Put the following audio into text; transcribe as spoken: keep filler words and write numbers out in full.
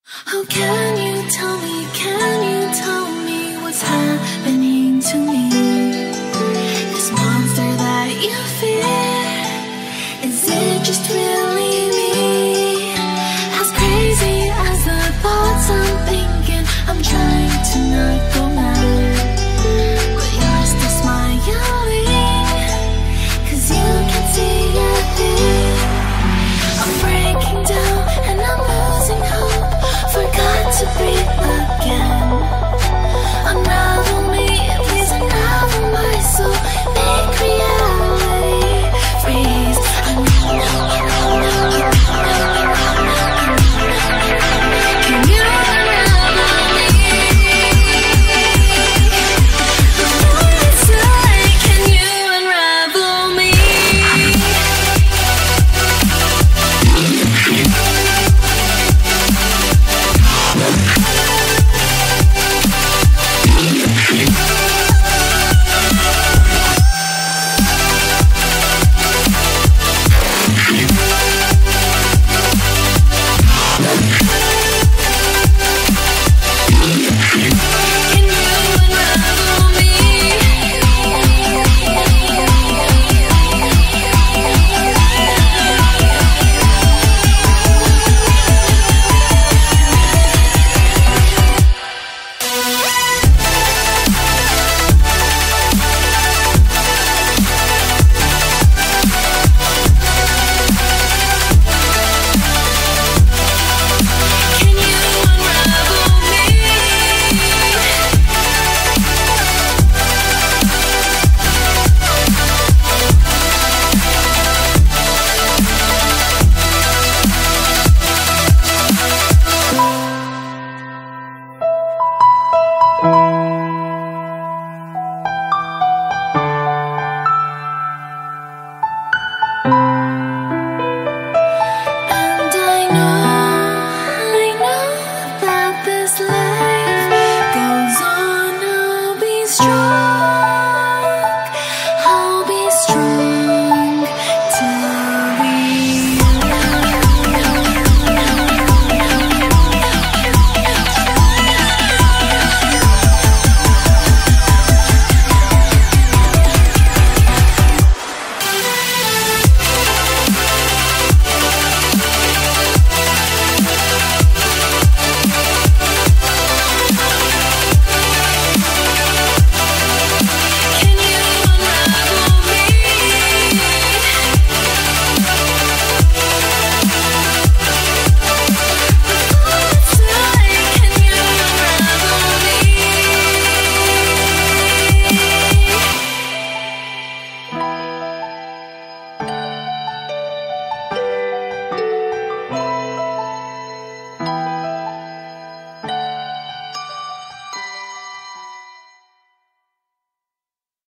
Oh, can you tell me, can you tell me what's happening to me? This monster that you fear, is it just really me? As crazy as the thoughts I'm thinking, I'm trying to not